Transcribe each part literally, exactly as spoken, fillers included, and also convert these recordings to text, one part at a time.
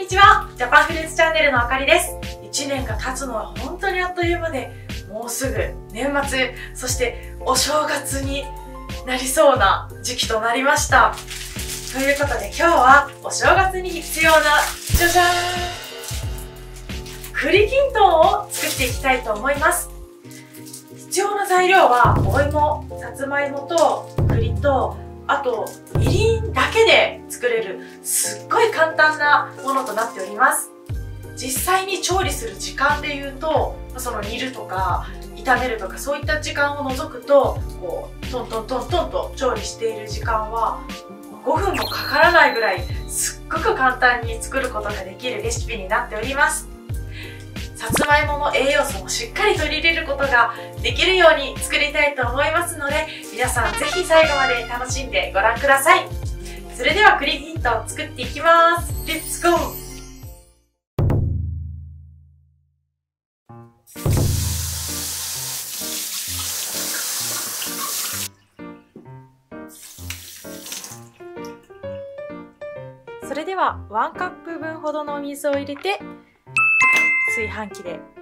ちは、ジャパンフルーツチャンネルのあかりです。いちねんが経つのは本当にあっという間で、もうすぐ年末、そしてお正月になりそうな時期となりました。ということで今日はお正月に必要な、じゃじゃーん、栗きんとんを作っていきたいと思います。必要な材料はお芋、さつまいもと栗と、あとみりんだけで作れるすっごい簡単なものとなっております。実際に調理する時間でいうと、その煮るとか炒めるとかそういった時間を除くと、こうトントントントンと調理している時間はごふんもかからないぐらい、すっごく簡単に作ることができるレシピになっております。さつまいもの栄養素もしっかり取り入れることができるように作りたいと思いますので、皆さんぜひ最後まで楽しんでご覧ください。それでは栗きんとんを作っていきます。レッツゴー。それではワンカップ分ほどのお水を入れて炊飯器で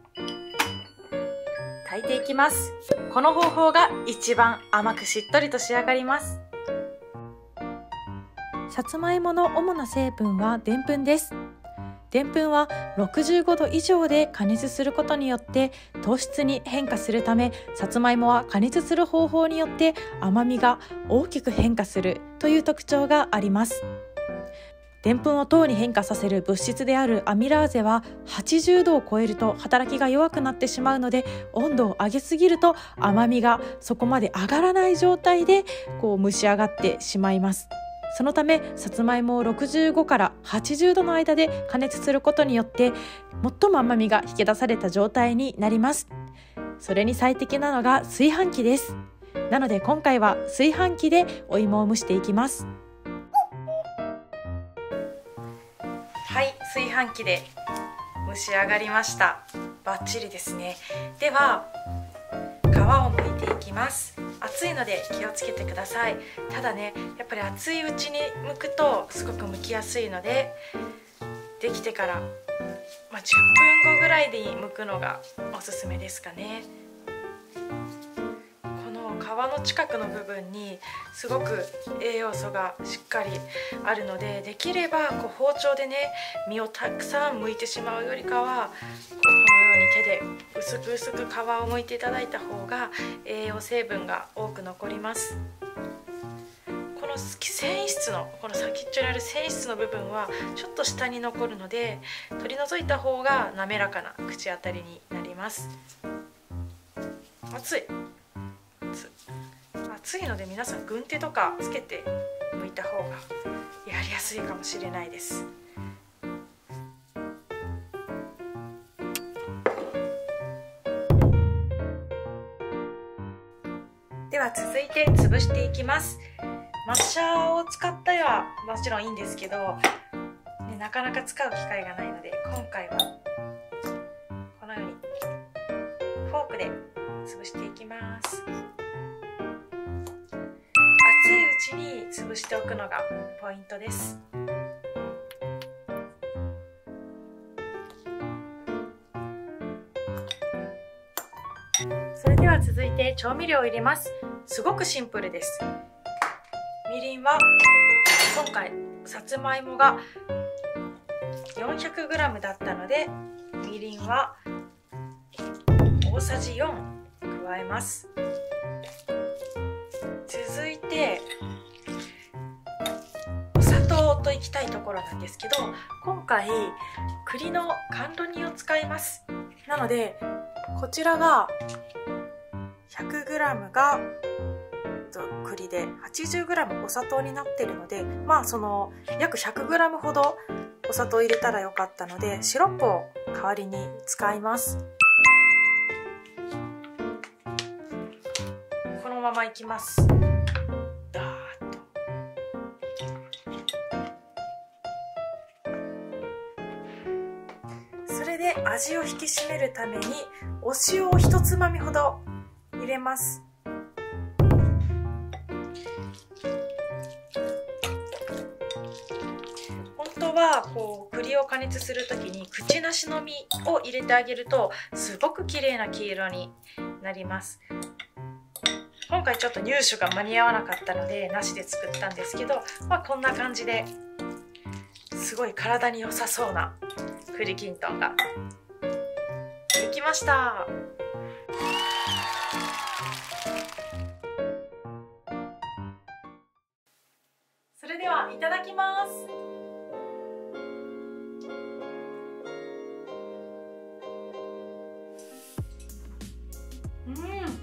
炊いていきます。この方法が一番甘くしっとりと仕上がります。 さつまいもの主な成分はでんぷんです。でんぷんはろくじゅうごど以上で加熱することによって糖質に変化するため、さつまいもは加熱する方法によって甘みが大きく変化するという特徴があります。でんぷんを糖に変化させる物質であるアミラーゼははちじゅうどを超えると働きが弱くなってしまうので、温度を上げすぎると甘みがそこまで上がらない状態でこう蒸し上がってしまいます。そのためさつまいもをろくじゅうごからはちじゅうどの間で加熱することによって最も甘みが引き出された状態になります。それに最適なのが炊飯器です。なので今回は炊飯器でお芋を蒸していきます。 はい、炊飯器で蒸し上がりました。バッチリですね。では皮を剥いていきます。熱いので気をつけてください。ただね、やっぱり熱いうちに剥くとすごく剥きやすいので、できてから、まあ、じゅっぷんごぐらいで剥くのがおすすめですかね。皮の近くの部分にすごく栄養素がしっかりあるので、できればこう包丁でね、身をたくさん剥いてしまうよりかは、このように手で薄く薄く皮を剥いていただいた方が栄養成分が多く残ります。この繊維質のこの先っちょにある繊維質の部分はちょっと下に残るので、取り除いた方が滑らかな口当たりになります。熱い熱いので皆さん軍手とかつけて剥いた方がやりやすいかもしれないです。では続いて潰していきます。マッシャーを使ったりはもちろんいいんですけど、ね、なかなか使う機会がないので、今回はこのようにフォークで潰していきます。熱いうちに潰しておくのがポイントです。それでは続いて調味料を入れます。すごくシンプルです。みりんは今回さつまいもが よんひゃくグラム だったので、みりんは大さじよん加えます。続いてお砂糖といきたいところなんですけど、今回栗の甘露煮を使います。なのでこちらが ひゃくグラム が栗で はちじゅうグラム お砂糖になっているので、まあその約 ひゃくグラム ほどお砂糖を入れたらよかったので、シロップを代わりに使います。このままいきます。ダーッとそれで味を引き締めるためにお塩を一つまみほど入れます。本当はこう栗を加熱する時に口なしの実を入れてあげるとすごく綺麗な黄色になります。今回ちょっと入手が間に合わなかったのでなしで作ったんですけど、まあ、こんな感じですごい体に良さそうな栗きんとんができました。それではいただきます。うん、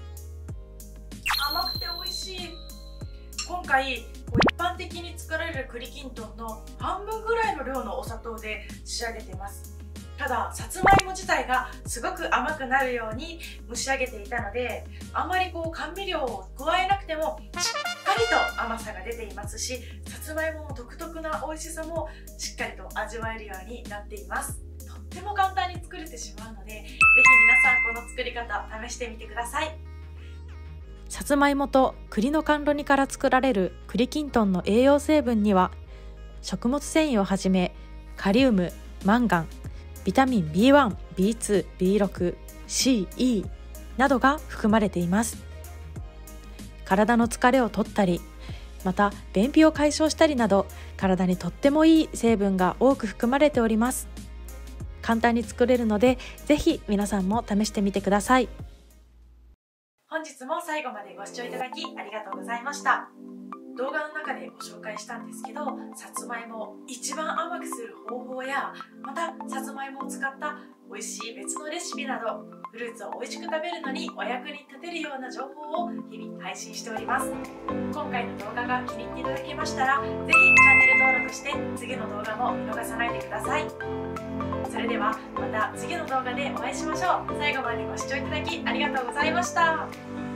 甘くて美味しい。今回一般的に作られる栗きんとんの半分ぐらいの量のお砂糖で仕上げています。たださつまいも自体がすごく甘くなるように蒸し上げていたので、あんまりこう甘味料を加えなくてもしっかりと甘さが出ていますし、さつまいもの独特な美味しさもしっかりと味わえるようになっています。とっても簡単に作れてしまうので、ぜひ皆さんこの作り方試してみてください。さつまいもと栗の甘露煮から作られる栗きんとんの栄養成分には、食物繊維をはじめカリウム、マンガン、ビタミン ビーワン、ビーツー、ビーシックス、シー、イー などが含まれています。体の疲れを取ったり、また便秘を解消したりなど、体にとってもいい成分が多く含まれております。簡単に作れるので、ぜひ皆さんも試してみてください。本日も最後までご視聴いただきありがとうございました。動画の中でご紹介したんですけど、さつまいもを一番甘くする方法や、またさつまいもを使った美味しい別のレシピなど、フルーツを美味しく食べるのにお役に立てるような情報を日々配信しております。今回の動画が気に入っていただけましたら、ぜひチャンネル登録して次の動画も見逃さないでください。それではまた次の動画でお会いしましょう。最後までご視聴いただきありがとうございました。